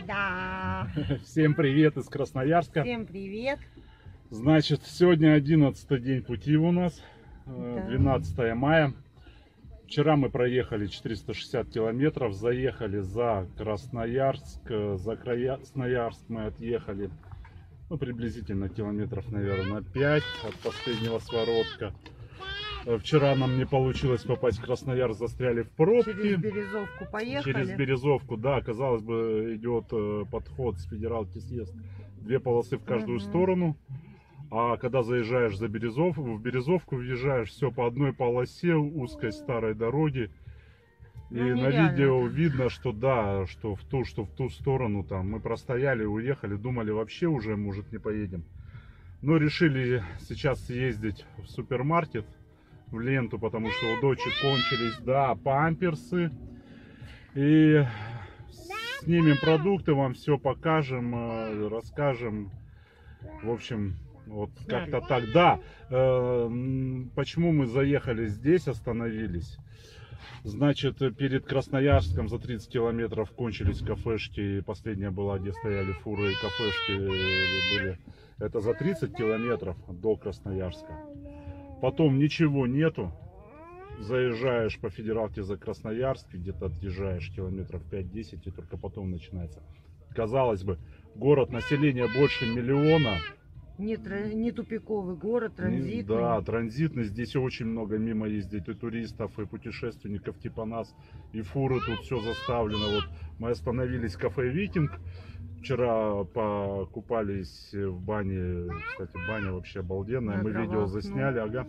Да. Всем привет из Красноярска. Всем привет. Значит, сегодня 11-й день пути у нас, 12 мая. Вчера мы проехали 460 километров, заехали за Красноярск. За Красноярск мы отъехали, ну, приблизительно километров, наверное, 5 от последнего своротка. Вчера нам не получилось попасть в Красноярск, застряли в пробке. Через Березовку поехали. Через Березовку, да, казалось бы, идет подход с федералки съезд, 2 полосы в каждую сторону. А когда заезжаешь в Березовку, въезжаешь все по одной полосе узкой старой дороги. И на видео видно, что да, что в ту сторону там мы простояли, уехали, думали вообще уже, может, не поедем. Но решили сейчас съездить в супермаркет, в Ленту, потому что у дочери кончились, да, памперсы. И снимем продукты, вам все покажем, расскажем. В общем, вот как-то так. Да, почему мы заехали здесь, остановились? Значит, перед Красноярском за 30 километров кончились кафешки. Последняя была, где стояли фуры, и кафешки были. Это за 30 километров до Красноярска. Потом ничего нету. Заезжаешь по федералке за Красноярск, где-то отъезжаешь километров 5-10, и только потом начинается. Казалось бы, город, население больше 1 миллиона. Не тупиковый город, транзитный. Да, транзитный. Здесь очень много мимо ездит и туристов, и путешественников типа нас. И фуры тут все заставлено. Вот мы остановились в кафе «Викинг». Вчера покупались в бане. Кстати, баня вообще обалденная. Мы видео засняли, ага.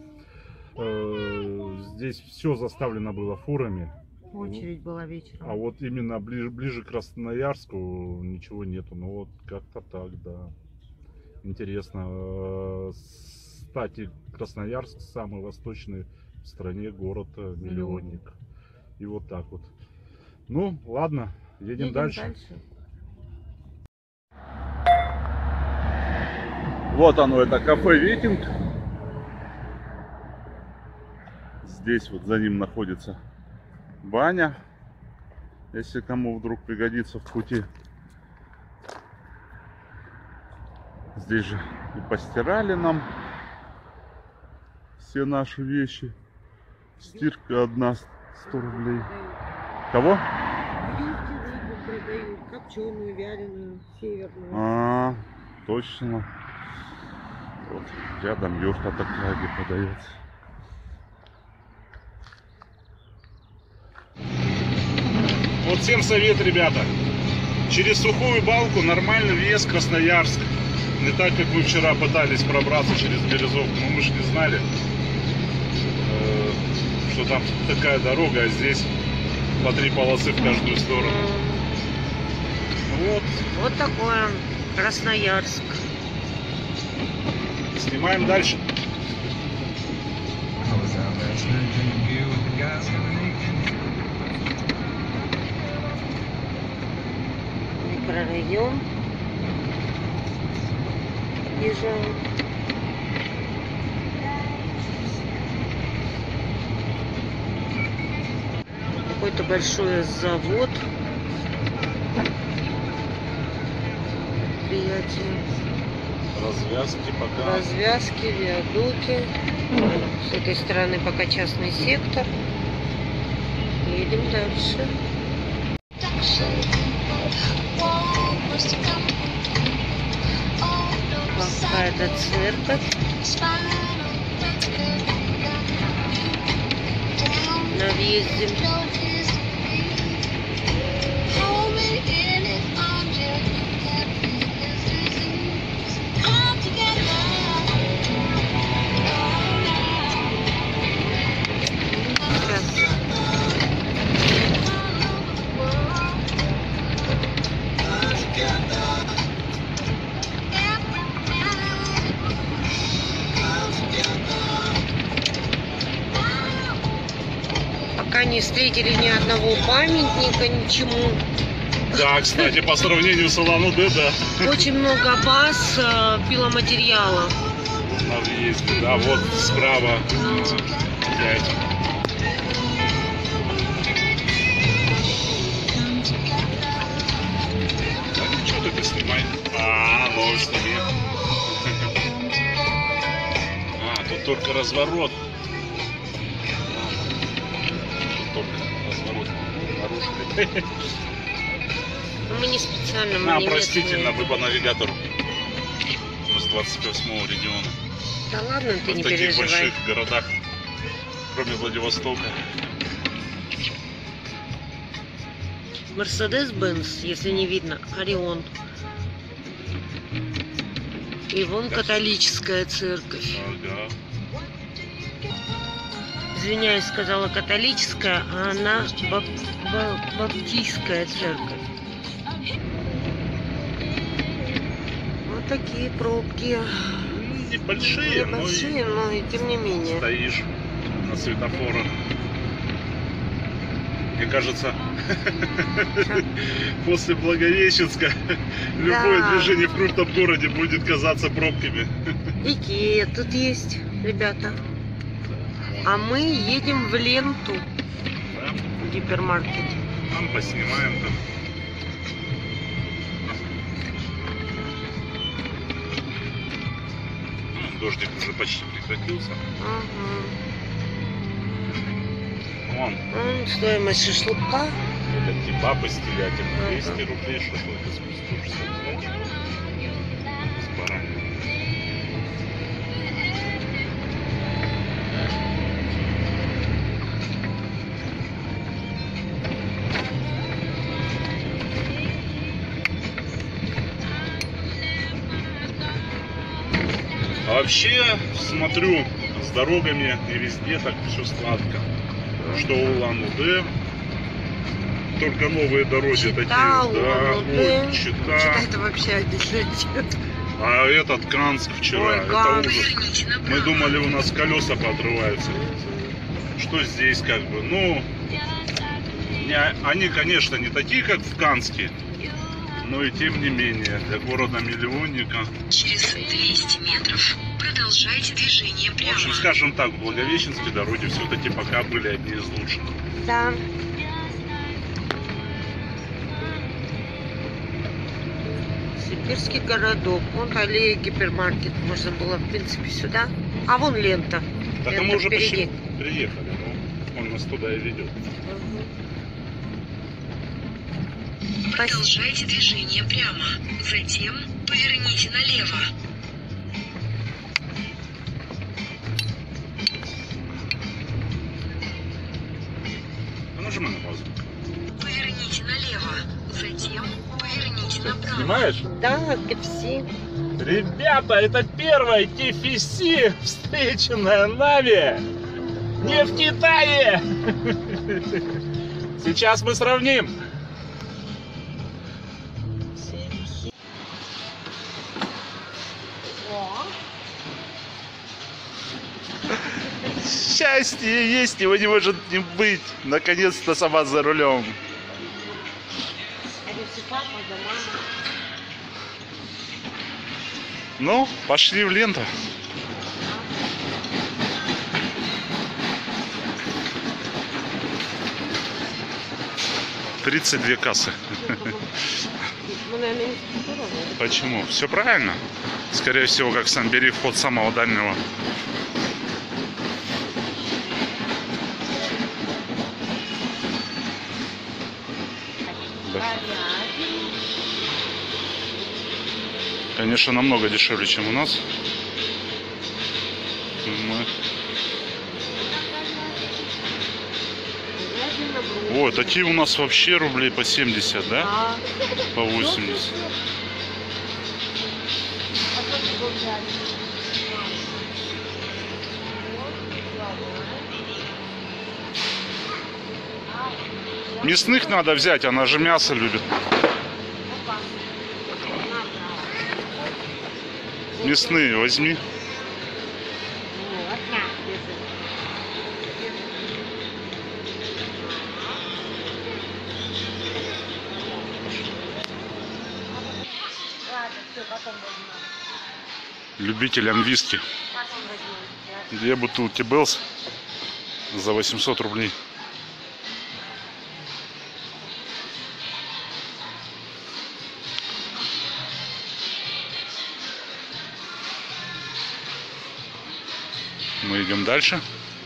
Здесь все заставлено было фурами. Очередь была вечером. А вот именно ближе к Красноярску ничего нету. Ну вот как-то так, да. Интересно. Кстати, Красноярск самый восточный в стране город-миллионник. И вот так вот. Ну, ладно, едем дальше. Вот оно, это кафе «Викинг». Здесь вот за ним находится баня, если кому вдруг пригодится в пути. Здесь же и постирали нам все наши вещи. Стирка одна 100 рублей. Кого? Рыбу продают, копченую, вяленую, северную. Точно. Вот рядом юрта такая, где продается. Вот всем совет, ребята. Через Сухую Балку нормальный въезд в Красноярск. Не так, как мы вчера пытались пробраться через Березовку. Но мы же не знали, что там такая дорога, а здесь по 3 полосы в каждую сторону. Вот такой он, Красноярск. Снимаем дальше. Микрорайон. Езжаем. Какой-то большой завод. Предприятие. Развязки пока. Развязки, виадуки. С этой стороны пока частный сектор. Едем дальше. Какая-то церковь. На въезде. Пока не встретили ни одного памятника, ничему. Да, кстати, по сравнению с Улан-Удэ, да. Очень много баз пиломатериала. На въезде, да, вот справа 5. только разворот. Только разворот нарушили. Ну, мы не специально, мы Нам не простительно, местные. вы по навигатору. Мы с 28-го региона. Да ладно, ты В не таких переживай. больших городах, кроме Владивостока. Мерседес-Бенц, если не видно, Орион. И вон католическая церковь. Ага. Извиняюсь, сказала католическая, а она баптистская церковь. Вот такие пробки. Небольшие, но и Небольшие, но и тем не менее. стоишь на светофорах. Мне кажется, после Благовещенска любое движение в крупном городе будет казаться пробками. Икея тут есть, ребята. А мы едем в Ленту, Да? в гипермаркет. Там поснимаем там. Ну, дождик уже почти прекратился. Ага. Вон, Стоимость шашлыка. это кебабы с телятин. Ага. 200 рублей, шашлык из 165. С бараниной. А вообще, смотрю, с дорогами и везде так все сладко. Что Улан-Удэ, только новые дороги Чита, такие, да, Улан-Удэ. ой, Чита. Это вообще отдельная тема. А этот Канск вчера, Ой, это Канск. ужас. Мы думали, у нас колеса поотрываются. Что здесь как бы, ну, они, конечно, не такие, как в Канске, но и тем не менее, для города-миллионника. Через 200 метров продолжайте движение В прямо. общем, скажем так, в Благовещенске дороги все-таки пока были одни из лучших. Да. Сибирский городок. Вон аллея, гипермаркет. Можно было, в принципе, сюда. А вон лента. Так а Лента мы уже впереди. почти приехали, но он нас туда и ведет. Продолжайте движение прямо. Затем поверните налево. А нажимай на паузу. Поверните налево. Затем поверните направо. Снимаешь? Да, KFC. Ребята, это первая KFC, встреченная нами не в Китае. Сейчас мы сравним. Счастье есть, его не может не быть. Наконец-то сама за рулем. Ну, пошли в ленту. — 32 кассы. Мы, наверное, не в ту сторону. Почему? Все правильно. Скорее всего, как сам бери вход самого дальнего. Да. Конечно, намного дешевле, чем у нас. Мы... Ой, такие у нас вообще рублей по 70, да? А, По 80. Мясных надо взять, она же мясо любит. Мясные возьми. Любителям виски. 2 бутылки Беллс за 800 рублей. мы идем дальше.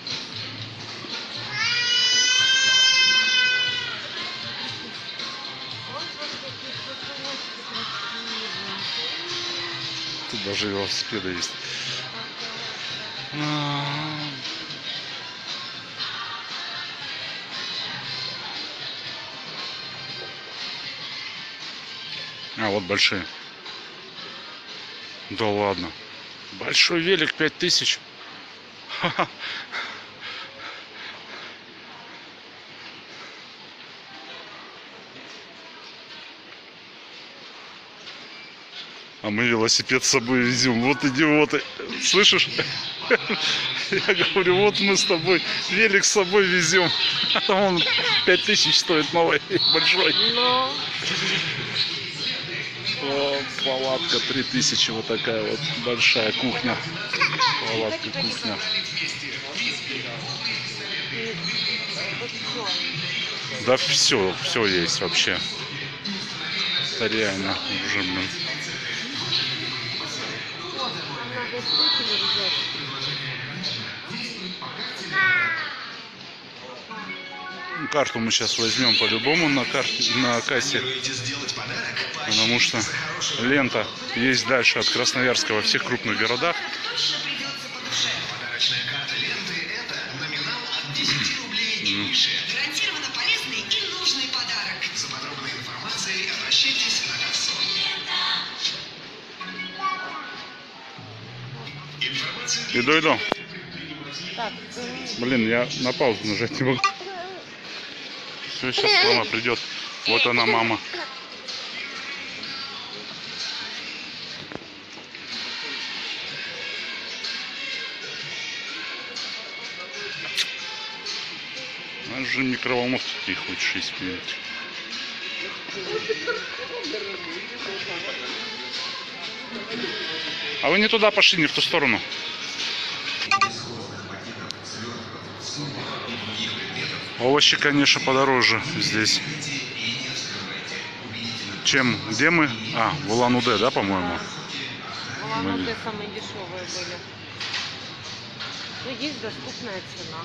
Тут даже велосипеды есть. А, вот большие. Да ладно. Большой велик 5000. Ха-ха. А мы велосипед с собой везем. Вот идиоты. Слышишь? Я говорю, вот мы с тобой велик с собой везем. А там он 5000 стоит новый, большой. Но... О, палатка 3000, вот такая вот большая кухня. Палатка, кухня. Да все есть вообще. Это реально уже, блин. Карту мы сейчас возьмем по-любому на кассе, потому что лента есть дальше от Красноярска во всех крупных городах. Гарантированно полезный и нужный подарок. За подробной информацией обращайтесь на кассу. Иду. Так, Блин, я на паузу нажать не могу. Все, сейчас мама придет. Вот она, мама. Она же микроволновки ты хочешь испить. А вы не туда пошли, не в ту сторону. Овощи, конечно, подороже здесь, чем где мы? А, в Улан-Удэ, да, по-моему? в Улан-Удэ самые дешевые были. Но есть доступная цена.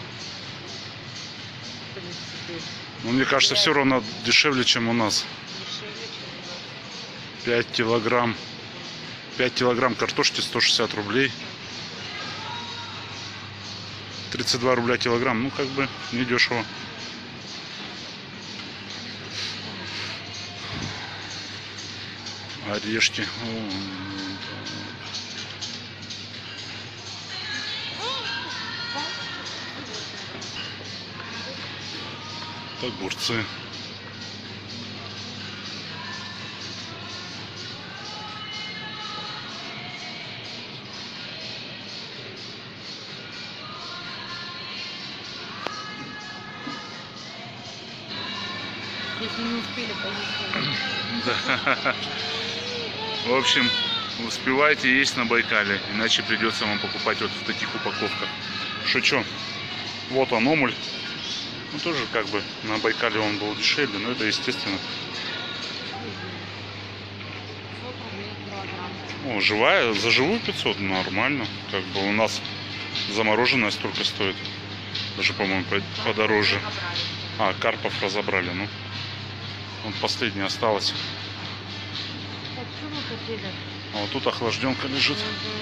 В принципе, Ну, мне кажется, все равно дешевле, чем у нас. дешевле, чем у нас. 5 килограмм. 5 килограмм картошки 160 рублей. 32 рубля килограмм. Ну, как бы, недешево. Орешки. Огурцы. Если не успели поесть. Да. В общем, успевайте есть на Байкале, иначе придется вам покупать вот в таких упаковках. Шучу. Вот он, омуль. Ну, тоже как бы на Байкале он был дешевле, но это естественно. 500 рублей килограмм. О, живая, за живую 500, нормально. Как бы у нас замороженная столько стоит. Даже, по-моему, подороже. А, карпов разобрали, ну. Вот последняя осталась. Так, что вы хотели? А вот тут охлажденка лежит.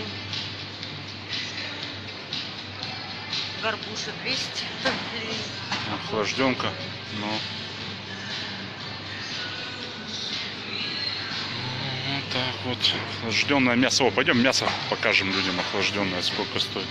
Горбуша 200. Охлажденка, но... Вот так вот. Охлажденное мясо. О, пойдем мясо покажем людям охлажденное, сколько стоит.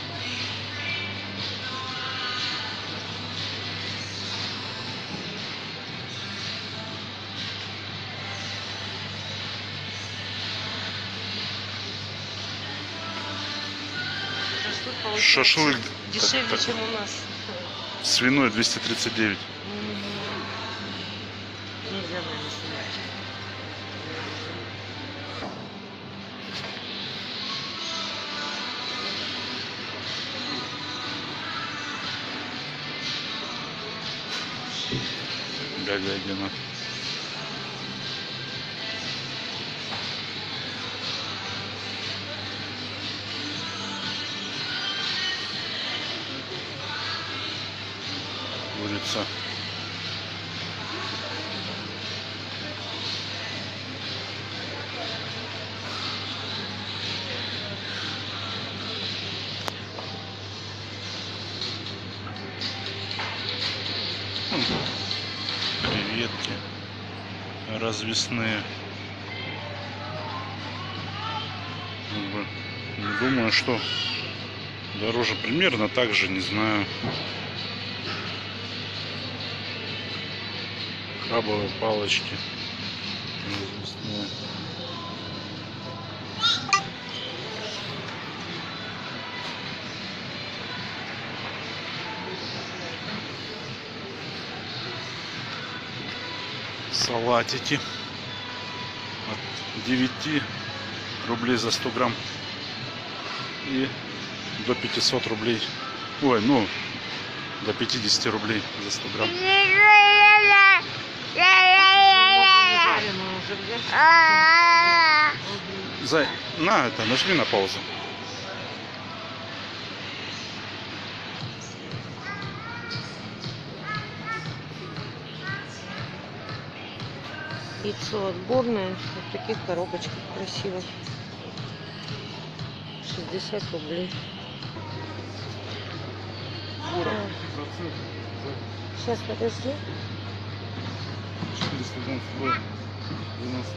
Шашлык дешевле, так, чем у нас. свиной 239. Нельзя наверное, снимать. Говядина. улица. Креветки развесные. Не думаю, что дороже, примерно так же, не знаю. Крабовые палочки развесные. Салатики от 9 рублей за 100 грамм и до 500 рублей. Ой, ну, до 50 рублей за 100 грамм. Зай, на это, нажми на паузу. Яйцо отборное, в таких коробочках красивых. 60 рублей. Сейчас, подожди. 492, 12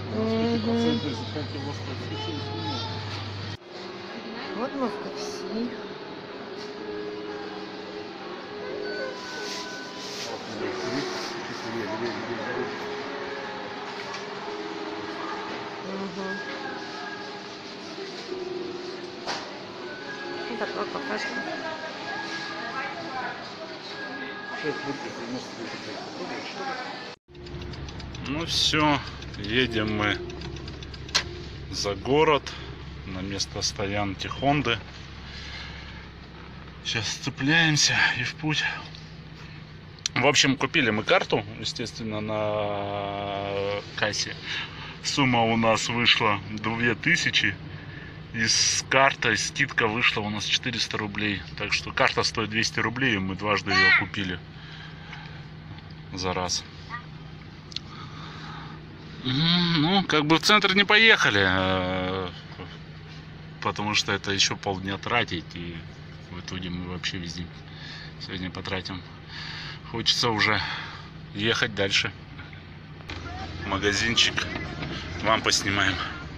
Вот мы в такси. Вот такая кафешка. Ну все, едем мы за город на место стоянки Хонды. Сейчас сцепляемся и в путь. В общем, купили мы карту, естественно, на кассе. Сумма у нас вышла 2000. И с картой скидка вышла у нас 400 рублей. Так что карта стоит 200 рублей, и мы дважды ее купили за раз. Ну, как бы в центр не поехали, потому что это еще полдня тратить, и в итоге мы вообще везде сегодня потратим. Хочется уже ехать дальше. Магазинчик вам поснимаем.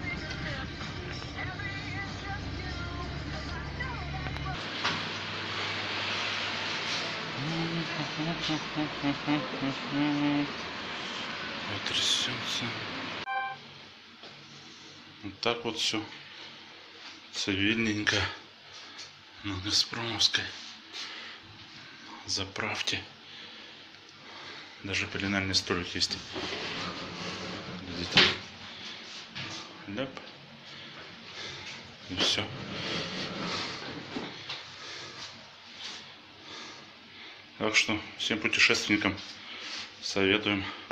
Потрясется. Вот так вот все цивильненько на Газпромовской заправке. Даже пеленальный столик есть. Видите? Ляп. И все. Так что всем путешественникам советуем